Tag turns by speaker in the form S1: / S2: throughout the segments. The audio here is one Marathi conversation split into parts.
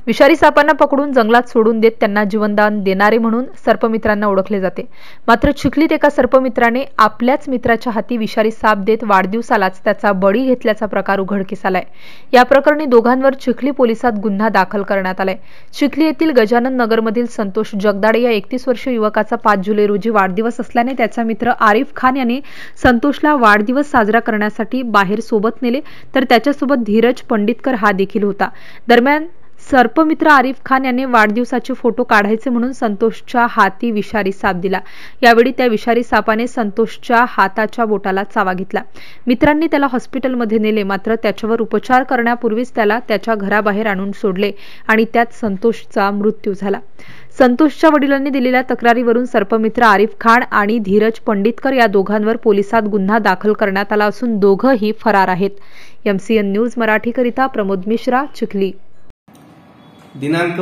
S1: विषारी सापांना पकडून जंगलात सोडून देत त्यांना जीवनदान देणारे म्हणून सर्पमित्रांना ओळखले जाते। मात्र चिखलीत एका सर्पमित्राने आपल्याच मित्राच्या हाती विषारी साप देत वाढदिवसालाच त्याचा बळी घेतल्याचा प्रकार उघडकीस आलाय। या प्रकरणी दोघांवर चिखली पोलिसात गुन्हा दाखल करण्यात आलाय। चिखली येथील गजानन नगरमधील संतोष जगदाळे या 31 वर्षीय युवकाचा 5 जुलै रोजी वाढदिवस असल्याने त्याचा मित्र आरिफ खान याने संतोषला वाढदिवस साजरा करण्यासाठी बाहेर सोबत नेले, तर त्याच्यासोबत धीरज पंडितकर हा देखील होता। दरम्यान सर्पमित्र आरिफ खान याने वाढदिवसाचे फोटो काढायचे म्हणून संतोषच्या हाती विषारी साप दिला। यावेळी त्या विषारी सापाने संतोषच्या हाताच्या बोटाला चावा घेतला। मित्रांनी त्याला हॉस्पिटलमध्ये नेले, मात्र त्याच्यावर उपचार करण्यापूर्वीच त्याला त्याच्या घराबाहेर आणून सोडले आणि त्यात संतोषचा मृत्यू झाला। संतोषच्या वडिलांनी दिलेल्या तक्रारीवरून सर्पमित्र आरिफ खान आणि धीरज पंडितकर या दोघांवर पोलिसात गुन्हा दाखल करण्यात आला असून दोघंही फरार आहेत। MCN न्यूज मराठीकरिता प्रमोद मिश्रा, चिखली।
S2: दिनांक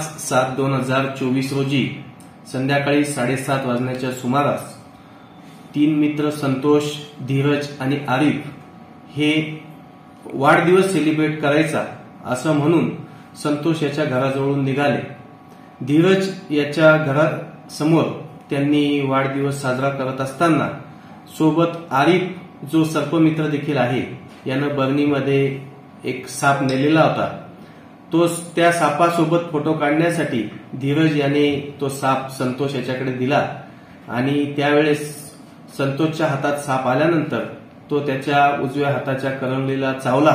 S2: 5/7/2024 रोजी संध्याकाळी 7:30 वाजण्याच्या सुमारास 3 मित्र संतोष, धीरज आणि आरिफ हे वाढदिवस सेलिब्रेट करायचा असं म्हणून संतोष याच्या घराजवळून निघाले। धीरज याच्या घरासमोर त्यांनी वाढदिवस साजरा करत असताना सोबत आरिफ जो सर्पमित्र देखील आहे यानं बर्नीमध्ये एक साप नेलेला होता। त्या सापासोबत फोटो काढण्यासाठी धीरज याने तो साप संतोष याच्याकडे दिला आणि त्यावेळेस संतोषच्या हातात साप आल्यानंतर तो त्याच्या उजव्या हाताच्या करंगलीला चावला।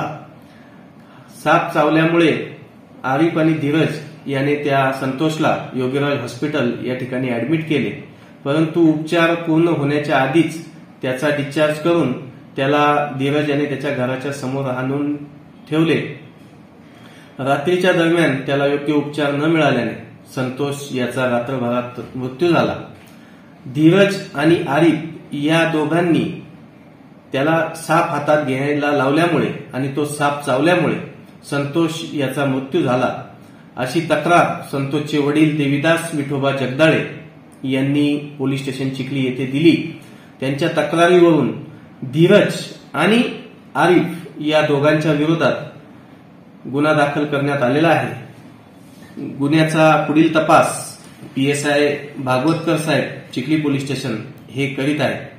S2: साप चावल्यामुळे आरिफ आणि धीरज याने त्या संतोषला योगीराज हॉस्पिटल या ठिकाणी ऍडमिट केले, परंतु उपचार पूर्ण होण्याच्या आधीच त्याचा डिस्चार्ज करून त्याला धीरज याने त्याच्या घराच्या समोर आणून ठेवले। रात्रीच्या दरम्यान त्याला योग्य उपचार न मिळाल्याने संतोष याचा रात्रभरात मृत्यू झाला। धीरज आणि आरिफ या दोघांनी त्याला साप हातात घ्यायला लावल्यामुळे आणि तो साप चावल्यामुळे संतोष याचा मृत्यू झाला अशी तक्रार संतोषचे वडील देविदास विठोबा जगदाळे यांनी पोलीस स्टेशन चिखली येथे दिली। त्यांच्या तक्रारीवरून धीरज आणि आरिफ या दोघांच्या विरोधात गुन्हा दाखल करण्यात आलेला आहे। गुन्ह्याचा पुढील तपास PSI भागवतकर साहेब चिखली पोलीस स्टेशन हे करीत आहे।